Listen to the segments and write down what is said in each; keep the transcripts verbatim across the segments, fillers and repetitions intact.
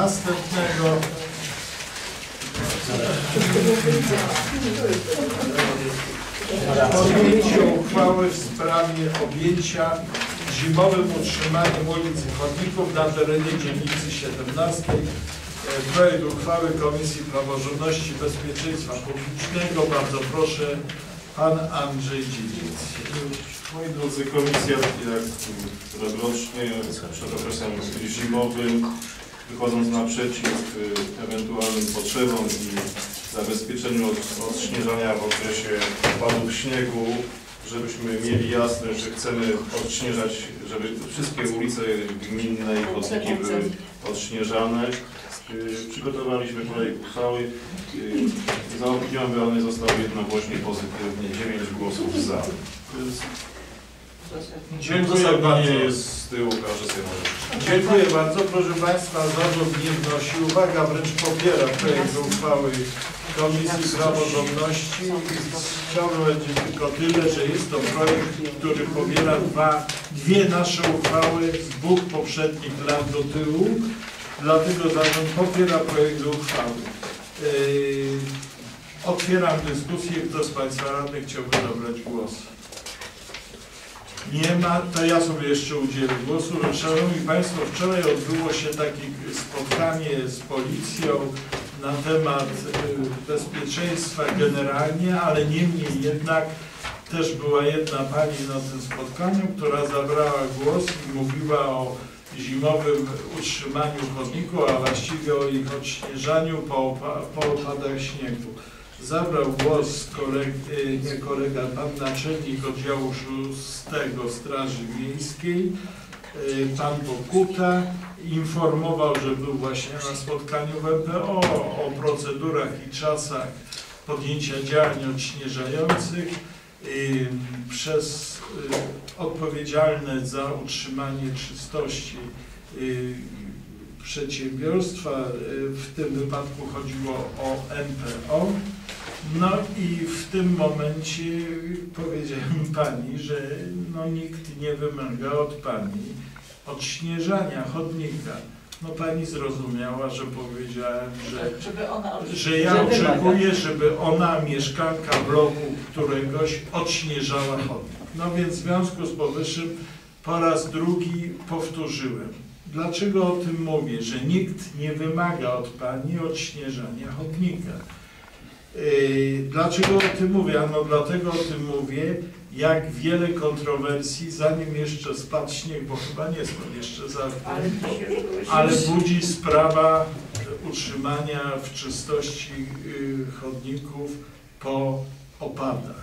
następnego podjęcie uchwały w sprawie objęcia zimowym utrzymaniem ulic i chodników na terenie dzielnicy siedemnastej. Projekt uchwały Komisji Praworządności i Bezpieczeństwa Publicznego. Bardzo proszę, pan Andrzej Dziedzic. Moi drodzy, komisja jak rokrocznie przed okresem zimowym, wychodząc naprzeciw ewentualnym potrzebom i zabezpieczeniu od odśnieżania w okresie opadów śniegu, żebyśmy mieli jasność, że chcemy odśnieżać, żeby wszystkie ulice gminne i chodniki były odśnieżane. Przygotowaliśmy projekt uchwały. Za opinią wybrany został jednogłośnie pozytywnie, dziewięć głosów za. Dziękuję bardzo. Jest z tyłu, każdy sobie może. Dziękuję bardzo. Proszę Państwa, zarząd nie wnosi. Uwaga, wręcz popiera projekt uchwały Komisji Praworządności. Chciałbym powiedzieć tylko tyle, że jest to projekt, który powiela dwa, dwie nasze uchwały z dwóch poprzednich lat do tyłu. Dlatego zarząd popiera projekt uchwały. Yy, otwieram dyskusję. Kto z Państwa radnych chciałby zabrać głos? Nie ma, to ja sobie jeszcze udzielę głosu. Szanowni Państwo, wczoraj odbyło się takie spotkanie z policją na temat bezpieczeństwa generalnie, ale niemniej jednak też była jedna pani na tym spotkaniu, która zabrała głos i mówiła o zimowym utrzymaniu chodników, a właściwie o ich odśnieżaniu po, opa po opadach śniegu. Zabrał głos kolega, nie kolega, pan naczelnik oddziału szóstego Straży Miejskiej, pan Pokuta, informował, że był właśnie na spotkaniu w M P O o procedurach i czasach podjęcia działań odśnieżających przez odpowiedzialne za utrzymanie czystości przedsiębiorstwa, w tym wypadku chodziło o M P O. No i w tym momencie powiedziałem pani, że no nikt nie wymaga od pani odśnieżania chodnika. No pani zrozumiała, że powiedziałem, że, że ja oczekuję, żeby ona, mieszkanka bloku któregoś, odśnieżała chodnik. No więc w związku z powyższym po raz drugi powtórzyłem. Dlaczego o tym mówię? Że nikt nie wymaga od pani odśnieżania chodnika. Yy, dlaczego o tym mówię? No dlatego o tym mówię, jak wiele kontrowersji, zanim jeszcze spadł śnieg, bo chyba nie spadł jeszcze za ale, ale budzi sprawa utrzymania w czystości yy, chodników po opadach.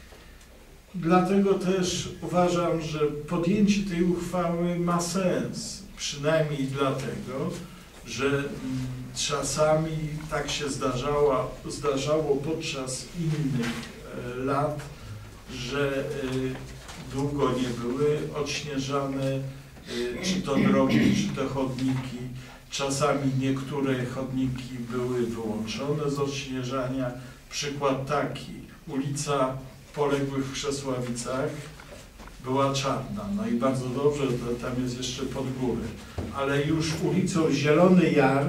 Dlatego też uważam, że podjęcie tej uchwały ma sens. Przynajmniej dlatego, że czasami tak się zdarzało, zdarzało podczas innych e, lat, że e, długo nie były odśnieżane, e, czy to drogi, czy te chodniki. Czasami niektóre chodniki były wyłączone z odśnieżania. Przykład taki, ulica Poległych w Krzesławicach była czarna, no i bardzo dobrze, to tam jest jeszcze pod górę, ale już ulicą Zielony Jar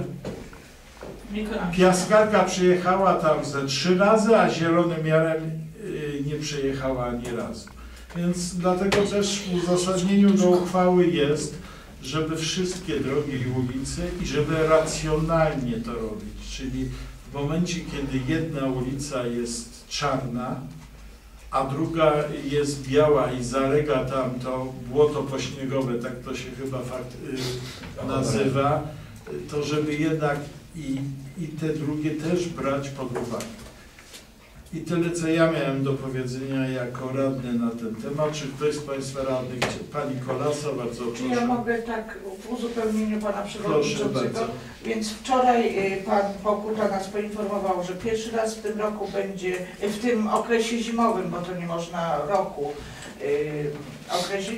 piaskarka przyjechała tam ze trzy razy, a Zielonym Jarem y, nie przyjechała ani razu. Więc dlatego też w uzasadnieniu do uchwały jest, żeby wszystkie drogi i ulice i żeby racjonalnie to robić, czyli w momencie, kiedy jedna ulica jest czarna, a druga jest biała i zalega tam to błoto pośniegowe, tak to się chyba fakt, y, nazywa, to żeby jednak i, i te drugie też brać pod uwagę. I tyle, co ja miałem do powiedzenia jako radny na ten temat. Czy ktoś z Państwa radnych, Pani Kolasa, bardzo proszę. Czy ja mogę tak w uzupełnieniu Pana Przewodniczącego? Więc wczoraj Pan Pokuta nas poinformował, że pierwszy raz w tym roku będzie, w tym okresie zimowym, bo to nie można roku yy, określić,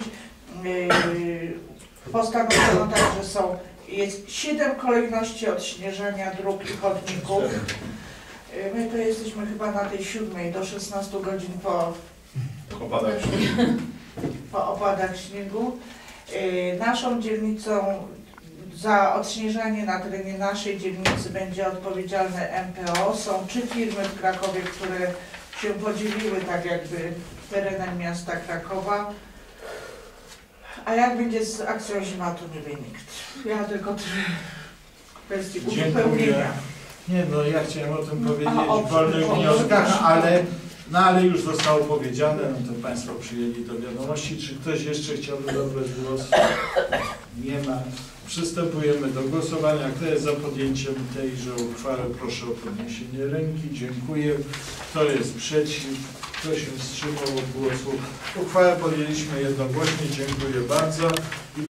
yy, postanowiono tak, że są, jest siedem kolejności odśnieżania dróg i chodników. My to jesteśmy chyba na tej siódmej do szesnastu godzin po opadach, po opadach śniegu. Naszą dzielnicą za odśnieżanie na terenie naszej dzielnicy będzie odpowiedzialne M P O. Są trzy firmy w Krakowie, które się podzieliły tak jakby terenem miasta Krakowa. A jak będzie z akcją zima, to nie wie nikt. Ja tylko w kwestii uzupełnienia. Nie, no ja chciałem o tym powiedzieć A, o, w wolnych o, wnioskach, o, ale, no, ale już zostało powiedziane, no to Państwo przyjęli do wiadomości. Czy ktoś jeszcze chciałby zabrać głos? Nie ma. Przystępujemy do głosowania. Kto jest za podjęciem tejże uchwały, proszę o podniesienie ręki. Dziękuję. Kto jest przeciw? Kto się wstrzymał od głosu? Uchwałę podjęliśmy jednogłośnie. Dziękuję bardzo.